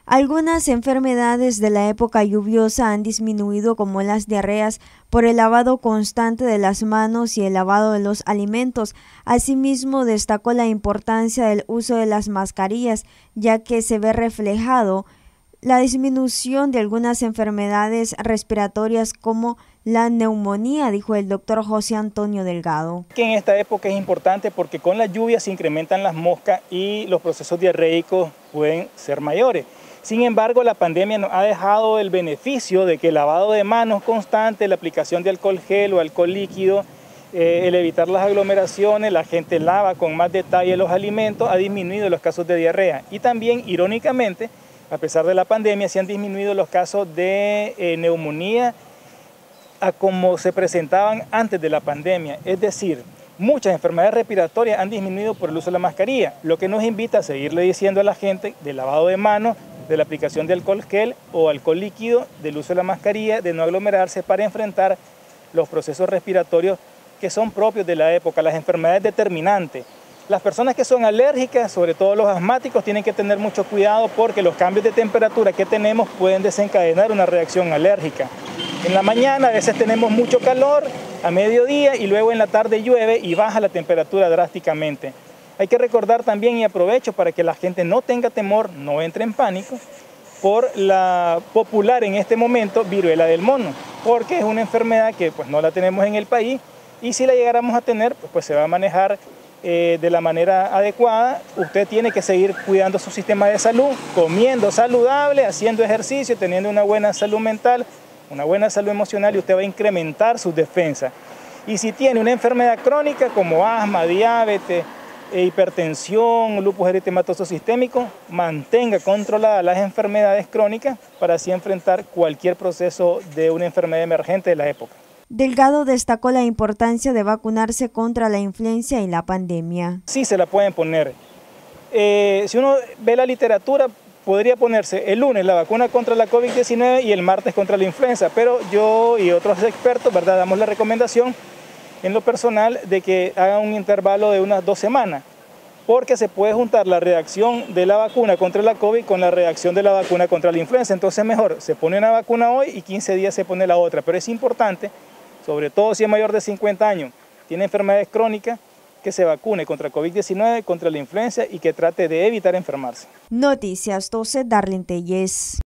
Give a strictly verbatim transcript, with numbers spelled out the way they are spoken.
Algunas enfermedades de la época lluviosa han disminuido, como las diarreas, por el lavado constante de las manos y el lavado de los alimentos. Asimismo, destacó la importancia del uso de las mascarillas, ya que se ve reflejado la disminución de algunas enfermedades respiratorias como la neumonía, dijo el doctor José Antonio Delgado. Que en esta época es importante porque con la lluvia se incrementan las moscas y los procesos diarreicos pueden ser mayores. Sin embargo, la pandemia nos ha dejado el beneficio de que el lavado de manos constante, la aplicación de alcohol gel o alcohol líquido, eh, el evitar las aglomeraciones, la gente lava con más detalle los alimentos, ha disminuido los casos de diarrea. Y también, irónicamente, a pesar de la pandemia, se han disminuido los casos de eh, neumonía a como se presentaban antes de la pandemia. Es decir, muchas enfermedades respiratorias han disminuido por el uso de la mascarilla, lo que nos invita a seguirle diciendo a la gente del lavado de manos, de la aplicación de alcohol gel o alcohol líquido, del uso de la mascarilla, de no aglomerarse para enfrentar los procesos respiratorios que son propios de la época, las enfermedades determinantes. Las personas que son alérgicas, sobre todo los asmáticos, tienen que tener mucho cuidado porque los cambios de temperatura que tenemos pueden desencadenar una reacción alérgica. En la mañana a veces tenemos mucho calor, a mediodía y luego en la tarde llueve y baja la temperatura drásticamente. Hay que recordar también, y aprovecho para que la gente no tenga temor, no entre en pánico, por la popular en este momento viruela del mono, porque es una enfermedad que pues no la tenemos en el país y si la llegáramos a tener, pues, pues se va a manejar eh, de la manera adecuada. Usted tiene que seguir cuidando su sistema de salud, comiendo saludable, haciendo ejercicio, teniendo una buena salud mental, una buena salud emocional y usted va a incrementar sus defensas. Y si tiene una enfermedad crónica como asma, diabetes, hipertensión, lupus eritematoso sistémico, mantenga controladas las enfermedades crónicas para así enfrentar cualquier proceso de una enfermedad emergente de la época. Delgado destacó la importancia de vacunarse contra la influenza y la pandemia. Sí se la pueden poner. Eh, si uno ve la literatura, podría ponerse el lunes la vacuna contra la COVID diecinueve y el martes contra la influenza, pero yo y otros expertos, ¿verdad?, damos la recomendación en lo personal de que hagan un intervalo de unas dos semanas, porque se puede juntar la reacción de la vacuna contra la COVID con la reacción de la vacuna contra la influenza. Entonces mejor, se pone una vacuna hoy y quince días se pone la otra, pero es importante, sobre todo si es mayor de cincuenta años, tiene enfermedades crónicas, que se vacune contra COVID diecinueve, contra la influenza y que trate de evitar enfermarse. Noticias doce, Darlene Telles.